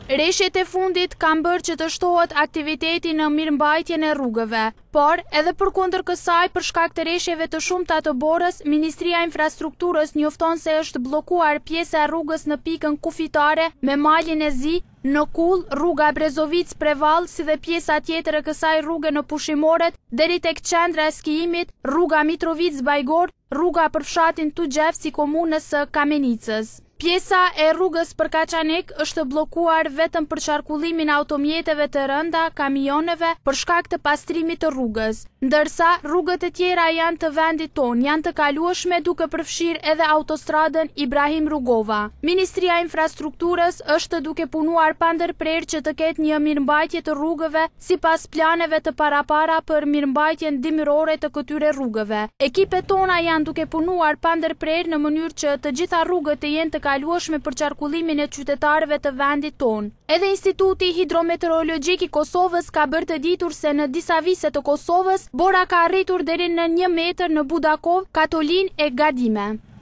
Reshjet e fundit kanë bërë që të shtohet aktiviteti në mirëmbajtjen e rrugëve, por edhe përkundër kësaj, për shkak të reshjeve të shumta të Borës, Ministria e Infrastrukturës njofton se është bllokuar pjesa e rrugës në pikën kufitare me malin e Zi, në Kull, rruga Brezovic-Prevall, si dhe pjesa tjetër e kësaj rruge në Pushimoret, deri tek qendra e skijimit, rruga Mitrovic-Bajgor, rruga për fshatin Tugjef si komunës së Kamenicës. Pjesa e rrugës për Kaçanik është bllokuar vetëm për qarkullimin e automjeteve të rënda, kamioneve, për shkak të pastrimit të rrugës, ndërsa rrugët e tjera janë të vendit tonë, janë të kalueshme duke përfshirë edhe autostradën Ibrahim Rugova. Ministria e Infrastrukturës është duke punuar pa ndërprerje që të ketë një mirëmbajtje të rrugëve sipas planeve të parapara për mirëmbajtjen dimërore të këtyre rrugëve. Ekipet tona janë duke punuar pa ndërprerje në mënyrë që të gjitha rrugët të jenë të kalueshme për qarkullimin e qytetarëve të vendit tonë. Edhe Instituti Hidrometeorologjik i Kosovës ka bërë të ditur se në disa vise të Kosovës, Bora ka arritur deri në 1 metër në Budakov, Katolin e Gadime.